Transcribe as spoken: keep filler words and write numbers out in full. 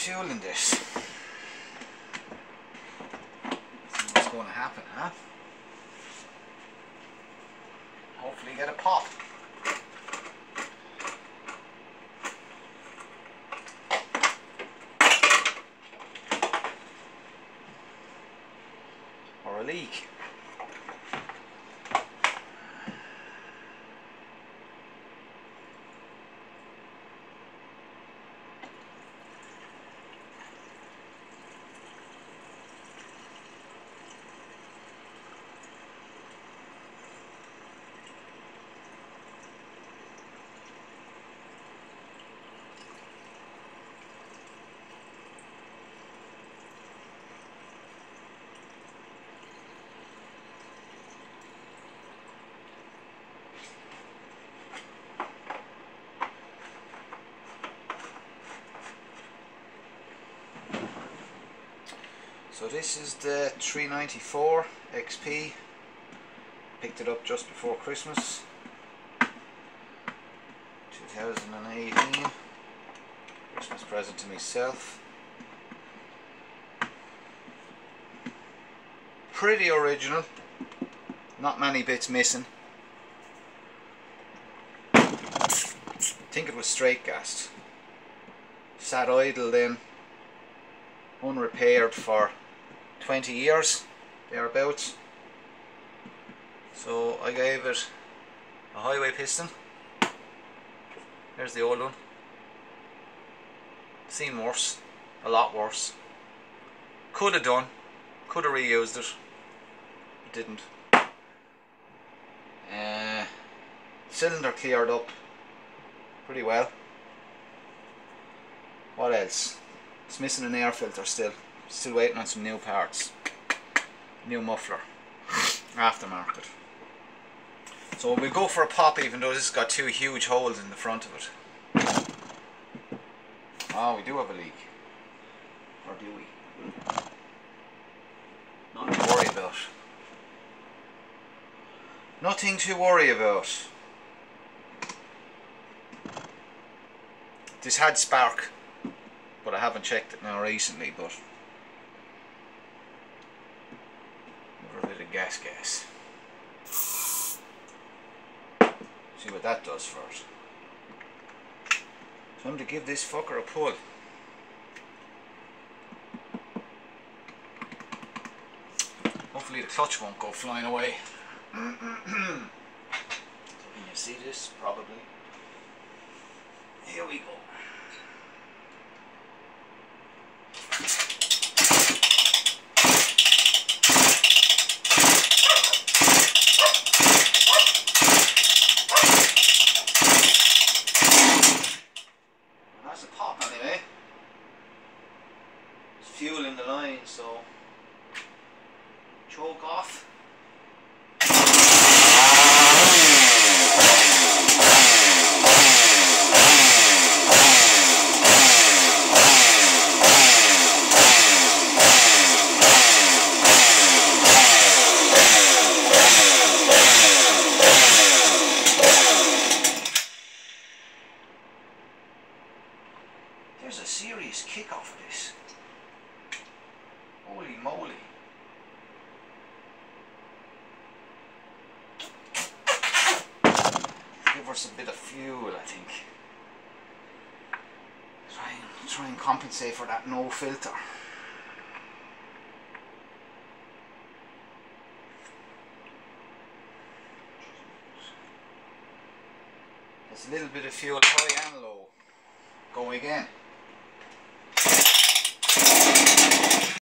fuel in this. See what's going to happen, huh? Hopefully get a pop. Or a leak. So this is the three ninety-four X P. Picked it up just before Christmas two thousand eighteen. Christmas present to myself. Pretty original. Not many bits missing. I think it was straight gassed. Sat idle then, unrepaired for twenty years, thereabouts. So I gave it a highway piston. There's the old one. Seen worse, a lot worse. Could have done, could have reused it, but didn't. Uh, cylinder cleared up pretty well. What else? It's missing an air filter still. Still waiting on some new parts. New muffler. Aftermarket. So we'll go for a pop, even though this has got two huge holes in the front of it. Oh, we do have a leak. Or do we? Nothing to worry about. Nothing to worry about. This had spark, but I haven't checked it now recently, but a bit of gas gas. See what that does first. Time to give this fucker a pull. Hopefully the clutch won't go flying away. Can you see this? Probably. Here we go. That's a pop anyway. There's fuel in the line, so choke off. There's a serious kick off of this. Holy moly. Give us a bit of fuel, I think. Try and, try and compensate for that no filter. There's a little bit of fuel high and low. Go again.